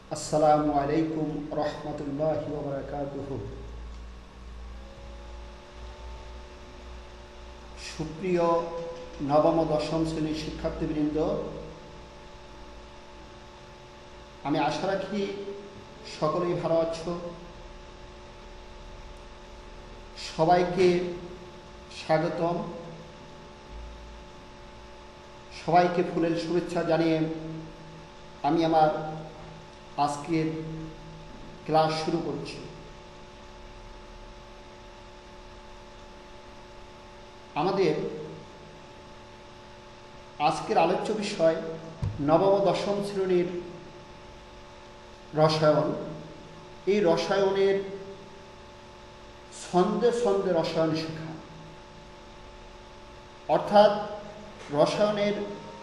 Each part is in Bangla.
আসসালামু আলাইকুম রহমতুল্লাহি ওয়া বারাকাতুহু। সুপ্রিয় নবম ও দশম শ্রেণীর শিক্ষার্থীবৃন্দ, আমি আশা রাখি সকলেই ভালো আছো। সবাইকে স্বাগতম, সবাইকে ফুলেল শুভেচ্ছা জানিয়ে আমি আমার আজকের ক্লাস শুরু করছি। আমাদের আজকের আলোচ্য বিষয় নবম ও দশম শ্রেণীর রসায়ন। এই রসায়নের ছন্দে ছন্দে রসায়ন শেখা, অর্থাৎ রসায়নের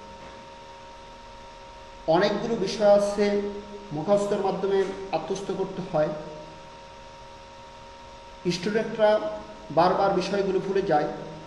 অনেকগুলো বিষয় আছে, মুখস্থের মাধ্যমে আত্মস্থ করতে হয়। স্টুডেন্টরা বারবার বিষয়গুলো ভুলে যায়।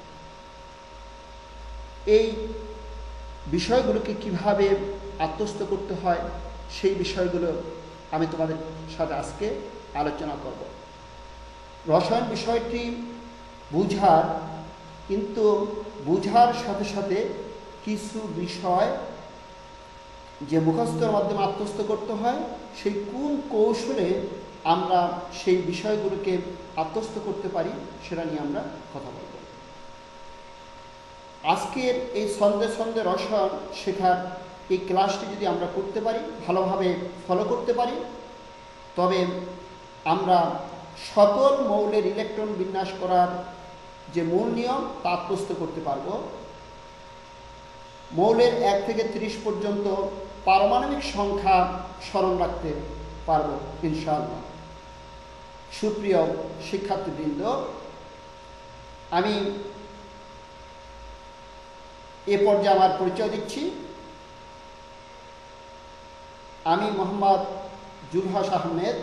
এই বিষয়গুলোকে কিভাবে আত্মস্থ করতে হয় সেই বিষয়গুলো আমি তোমাদের সাথে আজকে আলোচনা করব। রসায়ন বিষয়টি বুঝার, কিন্তু বুঝার সাথে সাথে কিছু বিষয় যে মুখস্থের মাধ্যমে আত্মস্থ করতে হয়, সেই কোন কৌশলে আমরা সেই বিষয়গুলোকে আত্মস্থ করতে পারি সেটা নিয়ে আমরা কথা বলব। আজকের এই ছন্দে ছন্দে রসায়ন শেখার এই ক্লাসটি যদি আমরা করতে পারি, ভালোভাবে ফলো করতে পারি, তবে আমরা সকল মৌলের ইলেকট্রন বিন্যাস করার যে মূল নিয়ম তা আত্মস্থ করতে পারব। মৌলের 1 থেকে 30 পর্যন্ত পারমাণবিক সংখ্যা স্মরণ রাখতে পারব ইনশাআল্লাহ। সুপ্রিয় শিক্ষার্থীবৃন্দ, আমি এ পর্যায়ে আমার পরিচয় দিচ্ছি। আমি মোহাম্মদ জুলহাস আহমেদ,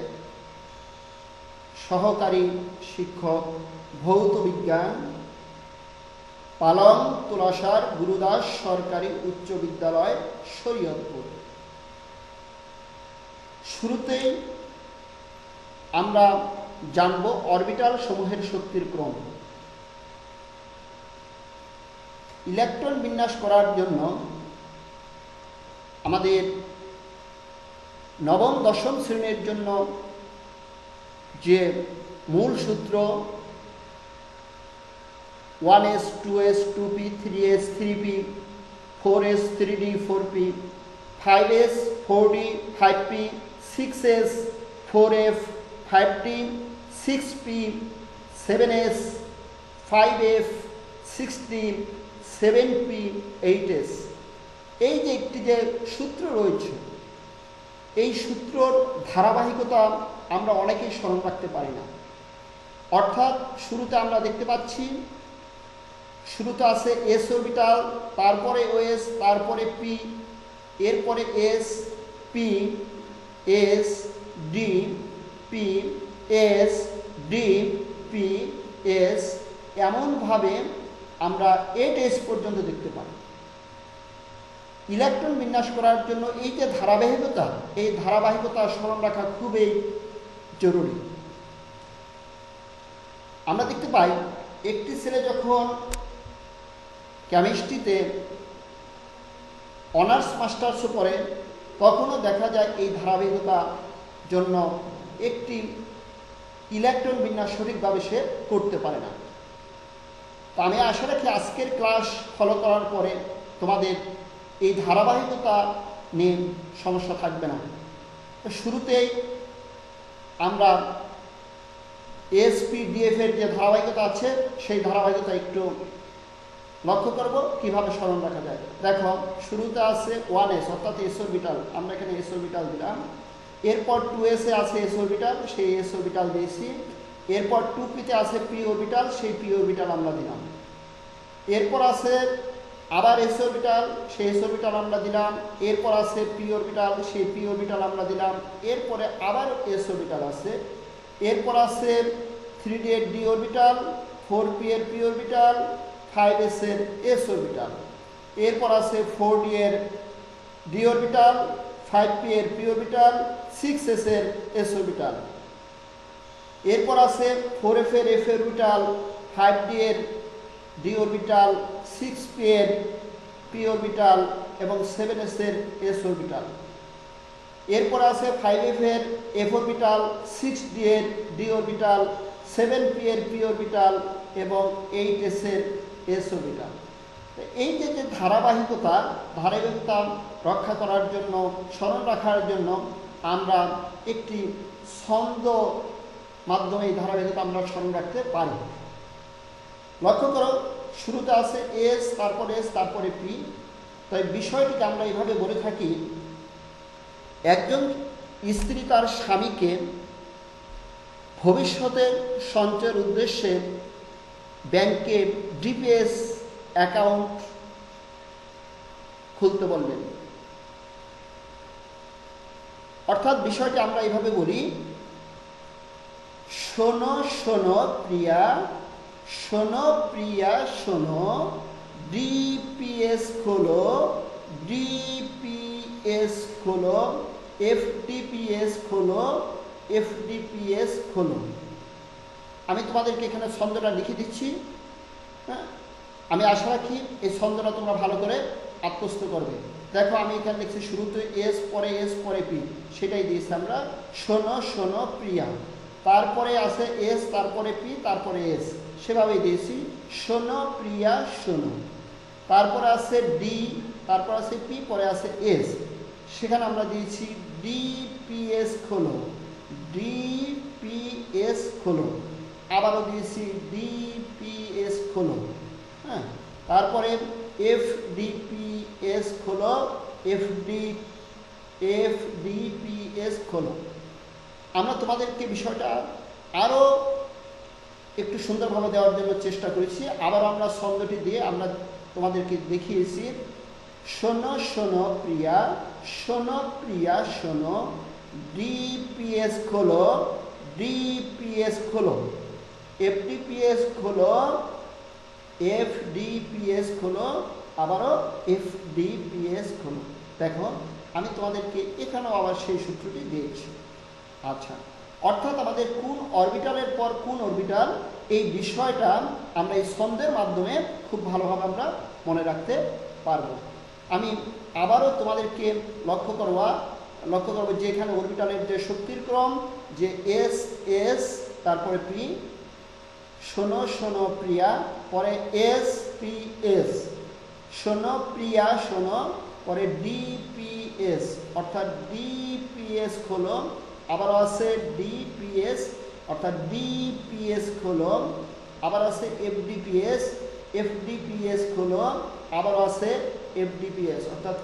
সহকারী শিক্ষক ভৌত বিজ্ঞান, পালং তুলাসার গুরুদাস সরকারি উচ্চ বিদ্যালয়, শরীয়তপুর। শুরুতেই আমরা জানব অরবিটাল সমূহের শক্তির ক্রম। ইলেকট্রন বিন্যাস করার জন্য আমাদের নবম দশম শ্রেণীর জন্য যে মূল সূত্র 1s 2s 2p 3s 3p 4s 3d 4p 5s 4d 5p 6s 4f 5d 6p 7s 5f 6d 7p 8s। এই যে একটি যে সূত্র রয়েছে, এই সূত্রর ধারাবাহিকতা আমরা অনেকেই স্মরণ রাখতে পারি না। অর্থাৎ শুরুতে আমরা দেখতে পাচ্ছি, শুরুতে আছে এস অরবিটাল, তারপরে ওএস, তারপরে পি, এরপরে S, P, S, D, P, S, D, P, S, এমনভাবে আমরা 8s পর্যন্ত দেখতে পাই। ইলেকট্রন বিন্যাস করার জন্য এই যে ধারাবাহিকতা, এই ধারাবাহিকতা স্মরণ রাখা খুবই জরুরি। আমরা দেখতে পাই একটি ছেলে যখন কেমিস্ট্রিতে অনার্স মাস্টার্সও পড়ে, তখনও দেখা যায় এই ধারাবাহিকতার জন্য একটি ইলেকট্রন বিন্যাস সঠিকভাবে সে করতে পারে না। তা আমি আশা রাখি আজকের ক্লাস ফলো করার পরে তোমাদের এই ধারাবাহিকতা নিয়ে সমস্যা থাকবে না। শুরুতেই আমরা এসপিডিএফ এর যে ধারাবাহিকতা আছে, সেই ধারাবাহিকতা একটু লক্ষ্য করব কিভাবে স্মরণ রাখা যায়। দেখো, শুরুতে আছে 1s অর্থাৎ এস অরবিটাল, আমরা এখানে এস অরবিটাল দিলাম। এরপর 2s এ আছে এস অরবিটাল, সেই এস অরবিটাল দিয়েছি। এরপর 2p তে আছে পি অরবিটাল, সেই পি অরবিটাল আমরা দিলাম। এরপর আছে আবার এস অরবিটাল, সেই এস অরবিটাল আমরা দিলাম। এরপর আছে পি অরবিটাল, সেই পি অরবিটাল আমরা দিলাম। এরপরে আবার এস অরবিটাল আছে। এরপর আছে 3d এর ডি অরবিটাল, 4p এর পি অরবিটাল, 5s এর এস অরবিটাল। এরপর আছে 4d এর ডি অরবিটাল, 5p এর p অরবিটাল, 6s এর s অরবিটাল। এরপর আছে 4f এর f অরবিটাল, 5d এর d অরবিটাল, 6p এর p অরবিটাল এবং 7s এর s অরবিটাল। এরপর আছে 5f এর f অরবিটাল, 6d এর d অরবিটাল, 7p এর p অরবিটাল এবং 8s এর s অরবিটাল। এই যে ধারাবাহিকতা রক্ষা করার জন্য, স্মরণ রাখার জন্য আমরা একটি ছন্দ মাধ্যমে এই ধারাবাহিকতা আমরা স্মরণ রাখতে পারি। লক্ষ্য করো, শুরুতে আছে এস, তারপরে এস, তারপরে পি। তাই বিষয়টিকে আমরা এইভাবে বলে থাকি, একজন স্ত্রী তার স্বামীকে ভবিষ্যতে সঞ্চয়ের উদ্দেশ্যে ব্যাংকে ডিপিএস অ্যাকাউন্ট খুলতে বললেন। অর্থাৎ বিষয়টি আমরা এইভাবে বলি, শোনো শোনো প্রিয়া, শোনো প্রিয়া শোনো, ডিপিএস খোলো, ডিপিএস খোলো, এফডিপিএস খোলো, এফডিপিএস খোলো। আমি তোমাদেরকে এখানে ছন্দটা লিখে দিচ্ছি। হ্যাঁ, আমি আশা রাখি এই ছন্দটা তোমরা ভালো করে আত্মস্থ করবে। দেখো, আমি এখানে লিখছি শুরুতে এস, পরে এস, পরে পি, সেটাই দিয়েছি আমরা। শোনো শোনো প্রিয়া, তারপরে আছে এস, তারপরে পি, তারপরে এস, সেভাবেই দিয়েছি। শোনো প্রিয়া শোনো, তারপরে আছে ডি, তারপর আছে পি, পরে আছে এস, সেখানে আমরা দিয়েছি ডিপিএস খোলো, ডিপিএস খোলো। আবারও দিয়েছি ডিপিএস খোলো। হ্যাঁ, তারপরে এফডিপিএস খোলো, এফডিপিএস খোলো। আমরা তোমাদেরকে বিষয়টা আরও একটু সুন্দরভাবে দেওয়ার জন্য চেষ্টা করেছি। আবার আমরা ছন্দটি দিয়ে আমরা তোমাদেরকে দেখিয়েছি, শোনো শোনো প্রিয়া, শোনো প্রিয়া শোনো, ডিপিএস খোলো, ডিপিএস খোলো, এফডিপিএস খোলো, এফডিপিএস খোলো, আবারও এফডিপিএস খোলো। দেখো, আমি তোমাদেরকে এখানেও আবার সেই সূত্রটি দিয়েছি। আচ্ছা, অর্থাৎ আমাদের কোন অরবিটালের পর কোন অরবিটাল, এই বিষয়টা আমরা এই ছন্দের মাধ্যমে খুব ভালোভাবে আমরা মনে রাখতে পারবো। আমি আবারও তোমাদেরকে লক্ষ্য করবো যে এখানে অরবিটালের যে শক্তির ক্রম, যে এস এস, তারপরে পি, শোনো শোনো প্রিয়া, পরে এস পি এস, শোনো প্রিয়া শোনো, পরে ডিপিএস, অর্থাৎ ডিপিএস খোলো, আবার আছে ডিপিএস, অর্থাৎ ডিপিএস খোলো, আবার আছে এফডিপিএস, এফডিপিএস খোলো, আবার আছে এফডিপিএস, অর্থাৎ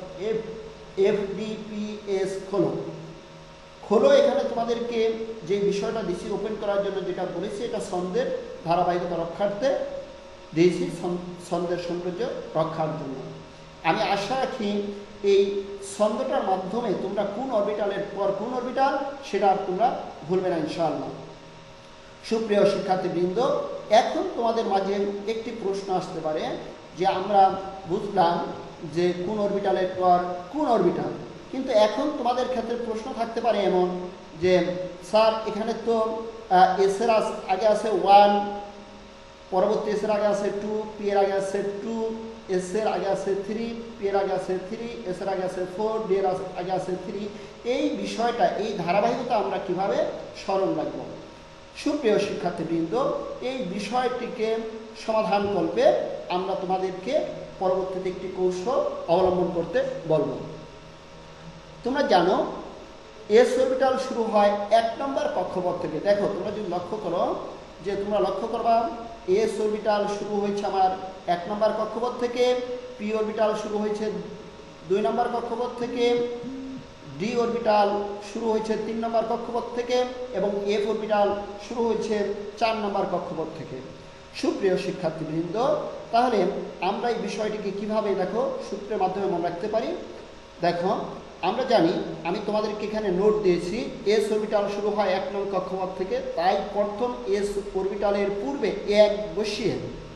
এফডিপিএস খোলো। খোলো এখানে তোমাদেরকে যে বিষয়টা দিচ্ছি ওপেন করার জন্য, যেটা বলেছি, এটা ছন্দের ধারাবাহিকতা রক্ষার্থে দিয়েছি, ছন্দের সৌন্দর্য রক্ষার জন্য। আমি আশা রাখি এই ছন্দটার মাধ্যমে তোমরা কোন অরবিটালের পর কোন অরবিটাল সেটা আর তোমরা ভুলবে না ইনশাআল্লাহ। সুপ্রিয় শিক্ষার্থীবৃন্দ, এখন তোমাদের মাঝে একটি প্রশ্ন আসতে পারে যে আমরা বুঝলাম যে কোন অরবিটালের পর কোন অরবিটাল, কিন্তু এখন তোমাদের ক্ষেত্রে প্রশ্ন থাকতে পারে এমন যে স্যার এখানে তো এসের আগে আছে 1, পরবর্তী এসের আগে আছে 2, পি এর আগে আছে 2, এসের আগে আছে 3, পি এর আগে আছে 3, এসের আগে আছে 4, ডি এর আগে আছে 3। এই বিষয়টা, এই ধারাবাহিকতা আমরা কিভাবে স্মরণ রাখবো? সুপ্রিয় শিক্ষার্থীবৃন্দ, এই বিষয়টিকে সমাধান করবে আমরা তোমাদেরকে পরবর্তীতে একটি কৌশল অবলম্বন করতে বলবো। তোমরা জানো এস অরবিটাল শুরু হয় 1 নম্বর কক্ষপথ থেকে। দেখো, তোমরা যদি লক্ষ্য করো, যে তোমরা লক্ষ্য করবা এস অরবিটাল শুরু হয়েছে আমার 1 নম্বর কক্ষপথ থেকে, পি অরবিটাল শুরু হয়েছে 2 নম্বর কক্ষপথ থেকে, ডি অরবিটাল শুরু হয়েছে 3 নম্বর কক্ষপথ থেকে এবং এফ অরবিটাল শুরু হয়েছে 4 নম্বর কক্ষপথ থেকে। সুপ্রিয় শিক্ষার্থীবৃন্দ, তাহলে আমরা এই বিষয়টিকে কিভাবে দেখো সূত্রের মাধ্যমে মনে রাখতে পারি। দেখো, আমরা জানি, আমি তোমাদেরকে এখানে নোট দিয়েছি, এস অরবিটাল শুরু হয় 1 নং কক্ষপথ থেকে, তাই প্রথম এস অরবিটালের পূর্বে 1 বসিয়ে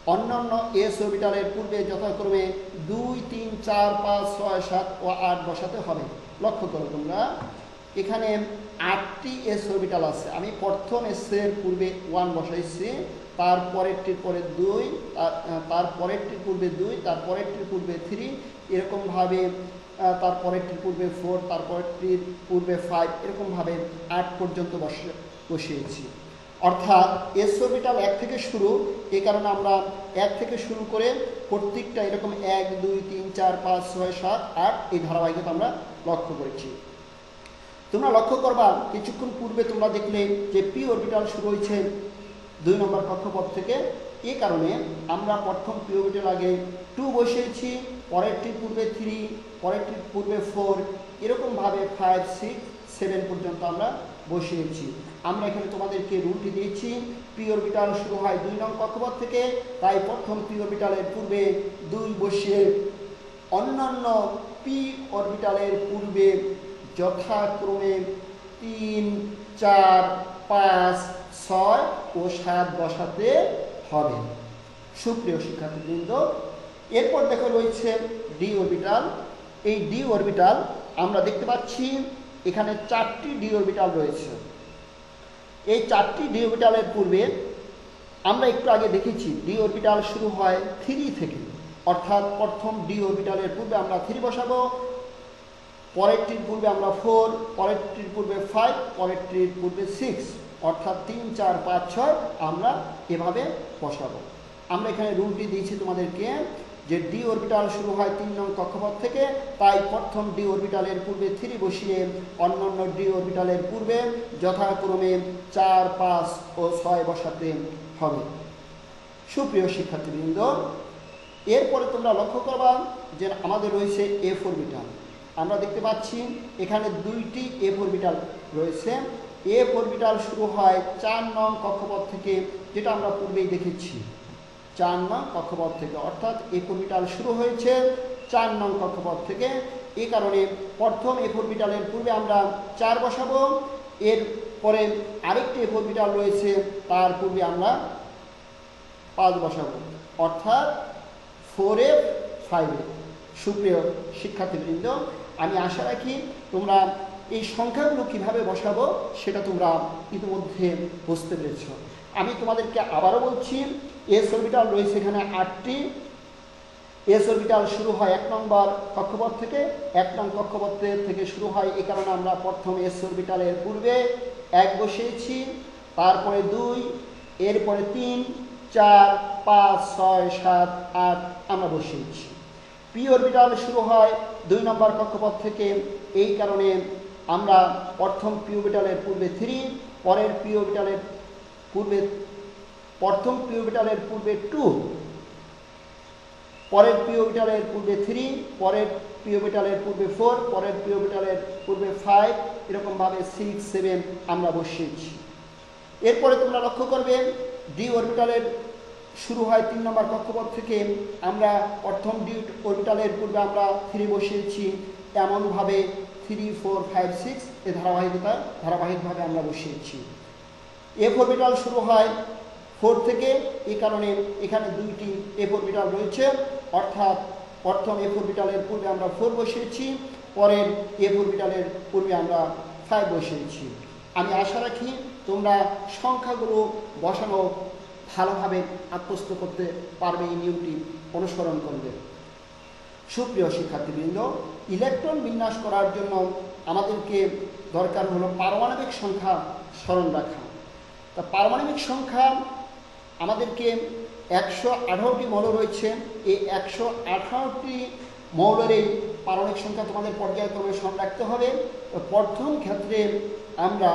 অন্যান্য এস অরবিটালের পূর্বে যথাক্রমে 2, 3, 4, 5, 6, 7 ও 8 বসাতে হবে। লক্ষ্য করো তোমরা, এখানে 8টি এস অরবিটাল আছে। আমি প্রথম এসের পূর্বে 1 বসাইছি, তারপরেরটির পরে 2, তারপরেরটির পূর্বে 2, তারপরেরটির পূর্বে 3, এরকমভাবে তারপরেরটির পূর্বে 4, তারপরেরটির পূর্বে 5, এরকমভাবে 8 পর্যন্ত বসিয়েছি। অর্থাৎ এস অরবিটাল 1 থেকে শুরু, এই কারণে আমরা 1 থেকে শুরু করে প্রত্যেকটা এরকম 1, 2, 3, 4, 5, 6, 7, 8 এই ধারাবাহিকতা আমরা লক্ষ্য করেছি। তোমরা লক্ষ্য করবা কিছুক্ষণ পূর্বে তোমরা দেখলে যে পি অরবিটাল শুরু হয়েছে 2 নম্বর কক্ষপথ থেকে। এই কারণে আমরা প্রথম পি অরবিটাল আগে 2 বসিয়েছি, পরেরটির পূর্বে 3, পরেরটির পূর্বে 4, এরকমভাবে 5, 6, 7 পর্যন্ত আমরা বসিয়েছি। আমরা এখানে তোমাদেরকে রুলটি দিয়েছি, পি অরবিটাল শুরু হয় 2 নং কক্ষপথ থেকে, তাই প্রথম পি অরবিটালের পূর্বে 2 বসিয়ে অন্যান্য পি অরবিটালের পূর্বে যথাক্রমে 3, 4, 5, 6 ও 7 বসাতে হবে। সুপ্রিয় শিক্ষার্থীবৃন্দ, এরপর দেখো রয়েছে ডি অরবিটাল। এই ডি অরবিটাল আমরা দেখতে পাচ্ছি এখানে 4টি ডি অরবিটাল রয়েছে। এই 4টি ডি অরবিটালের পূর্বে আমরা একটু আগে দেখেছি ডি অরবিটাল শুরু হয় 3 থেকে, অর্থাৎ প্রথম ডি অরবিটালের পূর্বে আমরা 3 বসাবো, পরেরটির পূর্বে আমরা 4, পরেরটির পূর্বে 5, পরেরটির পূর্বে 6, অর্থাৎ 3, 4, 5, 6 আমরা এভাবে বসাবো। আমরা এখানে রুলটি দিয়েছি তোমাদেরকে যে ডি অরবিটাল শুরু হয় 3 নং কক্ষপথ থেকে, তাই প্রথম ডি অরবিটালের পূর্বে 3 বসিয়ে অন্যান্য ডি অরবিটালের পূর্বে যথাক্রমে 4, 5 ও 6 বসাতে হবে। সুপ্রিয় শিক্ষার্থীবৃন্দ, এরপরে তোমরা লক্ষ্য করবা যে আমাদের রয়েছে এফ অরবিটাল। আমরা দেখতে পাচ্ছি এখানে 2টি এফ অরবিটাল রয়েছে। এফ অরবিটাল শুরু হয় 4 নং কক্ষপথ থেকে, যেটা আমরা পূর্বেই দেখেছি 4 নং কক্ষপথ থেকে, অর্থাৎ এফ অরবিটাল শুরু হয়েছে 4 নং কক্ষপথ থেকে। এই কারণে প্রথম এফ অরবিটালের পূর্বে আমরা 4 বসাবো, এরপরে আরেকটি এফ অরবিটাল রয়েছে, তার পূর্বে আমরা 5 বসাবো, অর্থাৎ 4F, 5F। সুপ্রিয় শিক্ষার্থীবৃন্দ, আমি আশা রাখি তোমরা এই সংখ্যাগুলো কিভাবে বসাবো সেটা তোমরা ইতিমধ্যে বুঝতে পেরেছ। আমি তোমাদেরকে আবারও বলছি, এস অরবিটাল রয়েছে এখানে 8টি। এস অরবিটাল শুরু হয় 1 নম্বর কক্ষপথ থেকে। 1 নং কক্ষপথ থেকে শুরু হয়, এই কারণে আমরা প্রথম এস অরবিটালের পূর্বে 1 বসিয়েছি, তারপরে 2, এরপরে 3, 4, 5, 6, 7, 8 আমরা বসিয়েছি। পি অরবিটাল শুরু হয় 2 নম্বর কক্ষপথ থেকে, এই কারণে আমরা প্রথম পি অরবিটালের পূর্বে 3, পরের পি অরবিটালের পূর্বে প্রথম পি অরবিটালের পূর্বে 2, পরের পি অরবিটালের পূর্বে 3, পরের পি অরবিটালের পূর্বে 4, পরের পি অরবিটালের পূর্বে 5, এরকমভাবে 6, 7 আমরা বসিয়েছি। এরপরে তোমরা লক্ষ্য করবে ডি অরবিটালের শুরু হয় 3 নম্বর কক্ষপথ থেকে, আমরা প্রথম ডি অরবিটালের পূর্বে আমরা 3 বসিয়েছি, এমনভাবে 3, 4, 5, 6 এই ধারাবাহিকভাবে আমরা বসিয়েছি। এফ অরবিটাল শুরু হয় 4 থেকে, এই কারণে এখানে 2টি এফ অরবিটাল রয়েছে, অর্থাৎ প্রথম এফ অরবিটালের পূর্বে আমরা 4 বসিয়েছি, পরের এফ অরবিটালের পূর্বে আমরা 5 বসিয়েছি। আমি আশা রাখি তোমরা সংখ্যাগুলো বসানো ভালোভাবে আত্মস্থ করতে পারবে, এই নিয়মটি অনুসরণ করবে। সুপ্রিয় শিক্ষার্থীবৃন্দ, ইলেকট্রন বিন্যাস করার জন্য আমাদেরকে দরকার হলো পারমাণবিক সংখ্যা স্মরণ রাখা। তা পারমাণবিক সংখ্যা আমাদেরকে 118টি মৌল রয়েছে। এই 118টি মৌলের এই পারমাণবিক সংখ্যা তোমাদের পর্যায়ক্রমে স্মরণ রাখতে হবে। প্রথম ক্ষেত্রে আমরা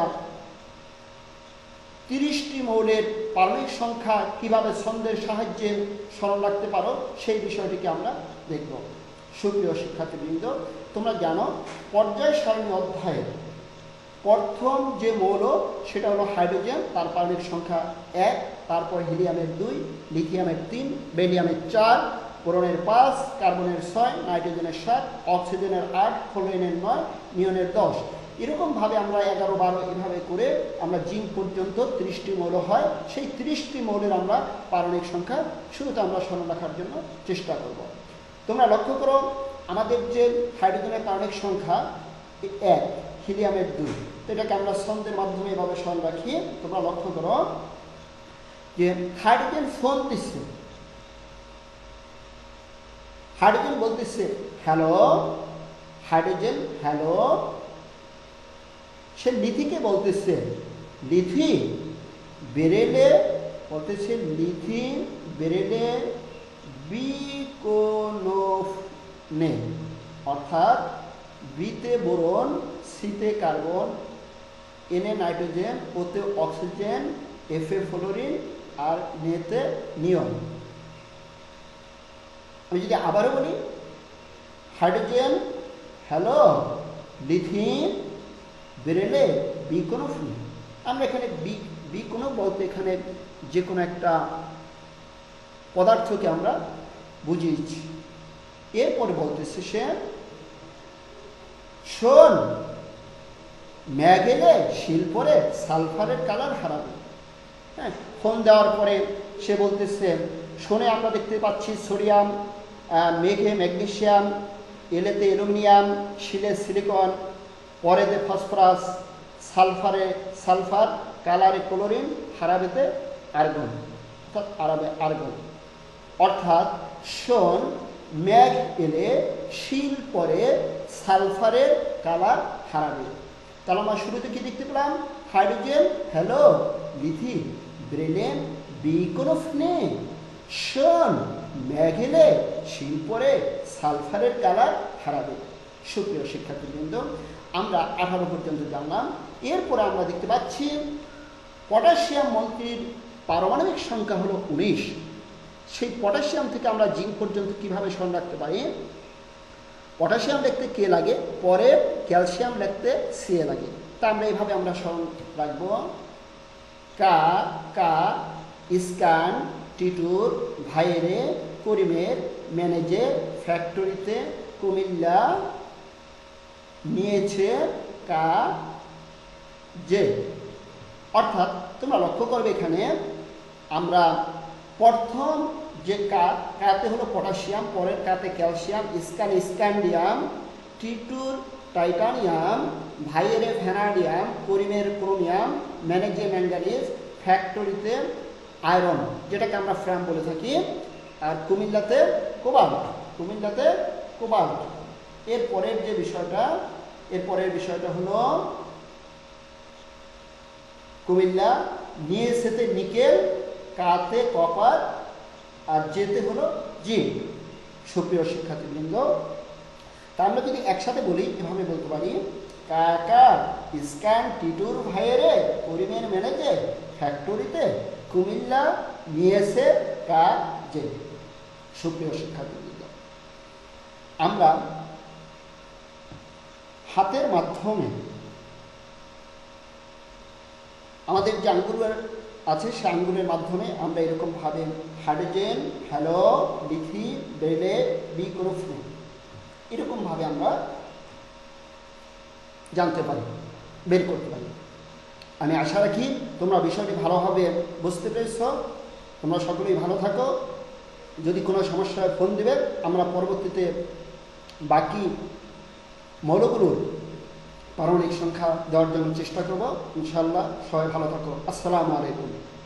30টি মৌলের পারমাণবিক সংখ্যা কিভাবে ছন্দের সাহায্যে স্মরণ রাখতে পারো সেই বিষয়টিকে আমরা দেখব। সুপ্রিয় শিক্ষার্থীবৃন্দ, তোমরা জানো পর্যায় সারণী অধ্যায়ে প্রথম যে মৌল সেটা হলো হাইড্রোজেন, তার পারমাণবিক সংখ্যা 1, তারপর হিলিয়ামের 2, লিথিয়ামের 3, বেরিয়ামের 4, বোরনের 5, কার্বনের 6, নাইট্রোজেনের 7, অক্সিজেনের 8, ফ্লোরিনের 9, নিয়নের 10। এরকমভাবে আমরা 11, 12 এভাবে করে আমরা জিঙ্ক পর্যন্ত 30টি মৌল হয়। সেই 30টি মৌলের আমরা পারমাণবিক সংখ্যা শুরুতে আমরা স্মরণ রাখার জন্য চেষ্টা করব। তোমরা লক্ষ্য করো, আমাদের যে হাইড্রোজেনের পারমাণবিক সংখ্যা 1, হিলিয়ামের 2, তো এটাকে আমরা ছন্দের মাধ্যমে এভাবে স্মরণ রাখি। তোমরা লক্ষ্য করো যে হাইড্রোজেন ফোন দিচ্ছে, হাইড্রোজেন বলতেছে হ্যালো, হাইড্রোজেন হ্যালো। সে লিথিকে বলতেছে লিথি বেরেলে, বলতেছে লিথি বেরেলে বিকোনোফনে, অর্থাৎ বিতে বোরন, সিতে কার্বন, এনে নাইট্রোজেন, ওতে অক্সিজেন, এফে ফ্লোরিন আর নেতে নিয়ন। আমি যদি আবারও বলি, হাইড্রোজেন হ্যালো, লিথিন বেরেলে বিকোনোফনে। আমরা এখানে বিকোনো বলতে এখানে যে কোনো একটা পদার্থকে আমরা বুঝিয়েছি। এরপরে বলতেছে সে শোন, ম্যাগ এলে শিল্পরে সালফারের কালার হারাবে। হ্যাঁ, ফোন দেওয়ার পরে সে বলতেছে শোনে আমরা দেখতে পাচ্ছি সোডিয়াম, মেঘে ম্যাগনেসিয়াম, এলেতে অ্যালুমিনিয়াম, শিলে সিলিকন, পরেতে ফসফরাস, সালফারে সালফার, কালারে ক্লোরিন, হারাবেতে আর্গন, অর্থাৎ আর্গন। অর্থাৎ শোন, ম্যাগ এলে শিল পরে সালফারের কালার হারাবে। তাহলে আমরা শুরুতে কি দেখতে পেলাম? হাইড্রোজেন হ্যালো, লিথি ব্রেলেন বিকোনোফনে, শোন, ম্যাগ এলে শিল পরে সালফারের কালার হারাবে। সুপ্রিয় শিক্ষার্থীবৃন্দ, আমরা 18 পর্যন্ত জানলাম। এরপরে আমরা দেখতে পাচ্ছি পটাশিয়াম মৌলটির পারমাণবিক সংখ্যা হলো 19। সেই পটাশিয়াম থেকে আমরা জিঙ্ক পর্যন্ত কিভাবে স্মরণ রাখতে পারি? পটাশিয়াম লিখতে কে লাগে, পরে ক্যালসিয়াম লিখতে সি লাগে। তা আমরা এইভাবে আমরা স্মরণ রাখব, কা কা স্কান টিটুর ভাইরে করিমের ম্যানেজে ফ্যাক্টরিতে কুমিল্লা নিয়েছে কা যে। অর্থাৎ তোমরা লক্ষ্য করবে এখানে আমরা প্রথম যে কাতে হলো পটাশিয়াম, পরের কাতে ক্যালসিয়াম, স্কান স্ক্যান্ডিয়াম, টিটুর টাইটানিয়াম, ভাইয়েরে ভ্যানাডিয়াম, করিমের ক্রোমিয়াম, ম্যানেজে ম্যাঙ্গানিজ, ফ্যাক্টরিতে আয়রন যেটাকে আমরা ফ্রাম বলে থাকি, আর কুমিল্লাতে কোবাল্ট, কুমিল্লাতে কোবাল্ট। এরপরের বিষয়টা হলো কুমিল্লা নিয়েছেতে নিকেল, কাতে কপার, আর যেতে হলো জিঙ্ক। সুপ্রিয় শিক্ষার্থীবৃন্দ, তা আমরা যদি একসাথে বলি এভাবে বলতে পারি, কাকা স্ক্যান টিটুর ভাইয়েরে করিমের ম্যানেজে ফ্যাক্টরিতে কুমিল্লা নিয়েছে কা যে। সুপ্রিয় শিক্ষার্থীবৃন্দ, আমরা হাতের মাধ্যমে আমাদের যে আঙ্গুল আছে সে আঙ্গুলের মাধ্যমে আমরা এরকমভাবে হাইড্রোজেন হ্যালো, লিথি বেরেলে বিকোনোফনে এরকমভাবে আমরা জানতে পারি, বের করতে পারি। আমি আশা রাখি তোমরা বিষয়টি ভালোভাবে বুঝতে পেরেছ। তোমরা সকলেই ভালো থাকো। যদি কোনো সমস্যায় ফোন দিবে, আমরা পরবর্তীতে বাকি মৌলগুলোর পারমাণবিক সংখ্যা দেওয়ার জন্য চেষ্টা করব। ইনশাআল্লাহ সবাই ভালো থাকো। আসসালামু আলাইকুম।